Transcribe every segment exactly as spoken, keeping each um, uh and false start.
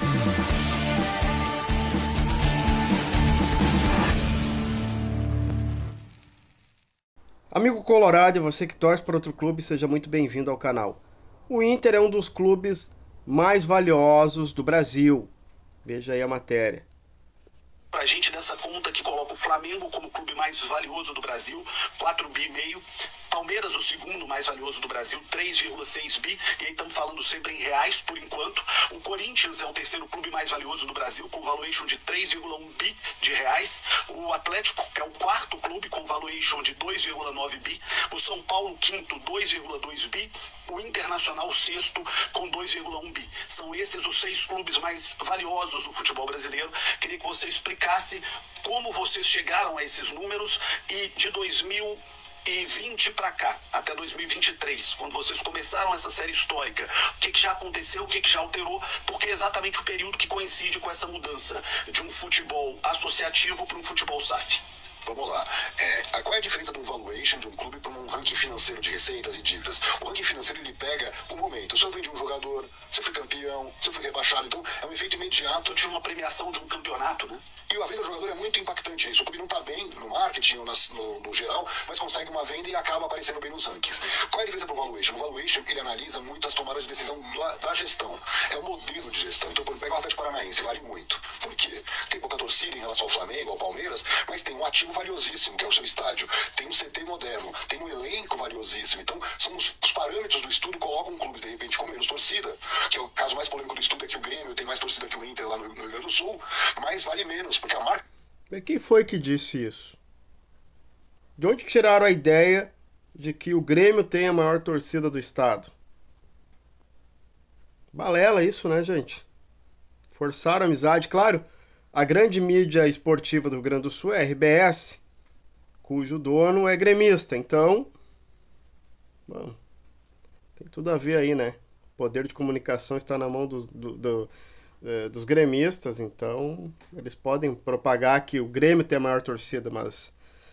Amigo colorado e você que torce para outro clube, seja muito bem-vindo ao canal. O Inter é um dos clubes mais valiosos do Brasil. Veja aí a matéria. Pra gente nessa conta que coloca o Flamengo como o clube mais valioso do Brasil, quatro bi e meio. Palmeiras, o segundo mais valioso do Brasil, três vírgula seis bi, e aí estamos falando sempre em reais por enquanto. O Corinthians é o terceiro clube mais valioso do Brasil, com valuation de três vírgula um bi de reais. O Atlético, que é o quarto clube, com valuation de dois vírgula nove bi. O São Paulo, quinto, dois vírgula dois bi. O Internacional, sexto, com dois vírgula um bi. São esses os seis clubes mais valiosos do futebol brasileiro. Queria que você explicasse como vocês chegaram a esses números e de dois mil e vinte para cá, até dois mil e vinte e três, quando vocês começaram essa série histórica, o que, que já aconteceu, o que, que já alterou, porque é exatamente o período que coincide com essa mudança de um futebol associativo para um futebol S A F. Vamos lá. É, qual é a diferença de um valuation de um clube para um ranking financeiro de receitas e dívidas? O ranking financeiro ele pega o momento. Se eu vendi um jogador, se eu fui campeão, se eu fui rebaixado. Então é um efeito imediato de uma premiação de um campeonato, né? E a venda do jogador é muito impactante nisso. O clube não está bem no marketing ou nas, no, no geral, mas consegue uma venda e acaba aparecendo bem nos rankings. Qual é a diferença para o valuation? O valuation ele analisa muito as tomadas de decisão da, da gestão. É o modelo de gestão. Então, por exemplo, pegar o Atlético Paranaense vale muito. Por quê? Tem pouca torcida em relação ao Flamengo, ao Palmeiras, mas tem um ativo valiosíssimo, que é o seu estádio. Tem um C T moderno, tem um elenco valiosíssimo. Então, são os, os parâmetros do estudo colocam um clube, de repente, com menos torcida, que é o caso mais polêmico do estudo, é que o Grêmio tem mais torcida que o Inter lá no, no Rio Grande do Sul, mas vale menos, porque a marca... Quem foi que disse isso? De onde tiraram a ideia de que o Grêmio tem a maior torcida do estado? Balela isso, né, gente? Forçaram a amizade. Claro, a grande mídia esportiva do Rio Grande do Sul é a R B S, cujo dono é gremista. Então, bom, tem tudo a ver aí, né? O poder de comunicação está na mão do, do, do dos gremistas, então eles podem propagar que o Grêmio tem a maior torcida, mas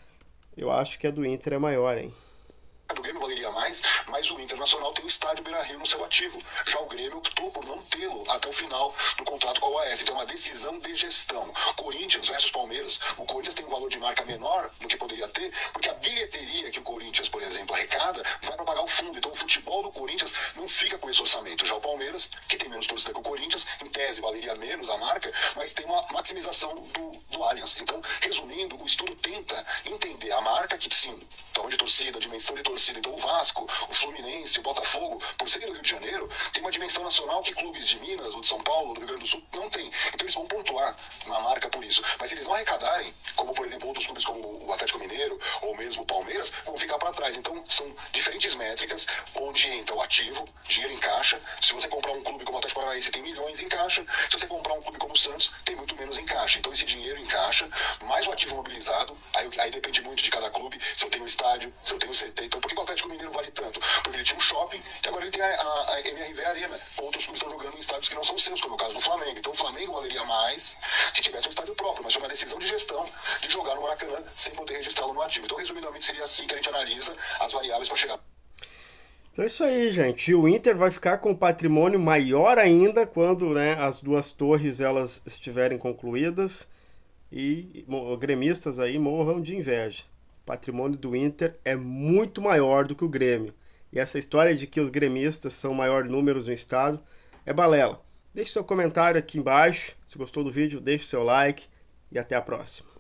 eu acho que a do Inter é maior, hein? Do Grêmio valeria mais, mas o Internacional tem o estádio Beira-Rio no seu ativo. Já o Grêmio optou por não tê-lo até o final do contrato com a O A S. Então é uma decisão de gestão. Corinthians versus Palmeiras. O Corinthians tem um valor de marca menor do que poderia ter, porque a bilheteria que o Corinthians, por exemplo, arrecada, vai para pagar o fundo. Então o futebol do Corinthians não fica com esse orçamento. Já o Palmeiras, que tem menos torcida que o Corinthians, em tese valeria menos a marca, mas tem uma maximização do, do Allianz. Então, resumindo, o estudo tenta entender a marca que sim, tamanho de torcida, dimensão de torcida. Então o Vasco, o Fluminense, o Botafogo, por serem do Rio de Janeiro, tem uma dimensão nacional que clubes de Minas, ou de São Paulo, ou do Rio Grande do Sul, não tem. Então eles vão pontuar na marca por isso. Mas se eles não arrecadarem, como por exemplo outros clubes como o Atlético Mineiro, ou mesmo o Palmeiras, vão ficar para trás. Então são diferentes métricas, onde entra o ativo, dinheiro em caixa. Se você comprar um clube como o Atlético Paranaense, tem milhões em caixa. Se você comprar um clube como o Santos, tem muito menos em caixa. Então esse dinheiro em caixa, mais o ativo mobilizado, aí, aí depende muito de cada clube, se eu tenho estádio, se eu tenho C T. Então por que o Atlético Mineiro vale tanto? Porque ele tinha um shopping e agora ele tem a, a, a M R V Arena. Outros clubes estão jogando em estádios que não são seus, como é o caso do Flamengo. Então o Flamengo valeria mais se tivesse um estádio próprio, mas foi uma decisão de gestão de jogar no Maracanã sem poder registrá-lo no ativo. Então, resumidamente, seria assim que a gente analisa as variáveis para chegar. Então é isso aí, gente. O Inter vai ficar com um patrimônio maior ainda quando, né, as duas torres elas estiverem concluídas e gremistas aí morram de inveja. O patrimônio do Inter é muito maior do que o Grêmio. E essa história de que os gremistas são maior números no estado é balela. Deixe seu comentário aqui embaixo. Se gostou do vídeo, deixe seu like e até a próxima.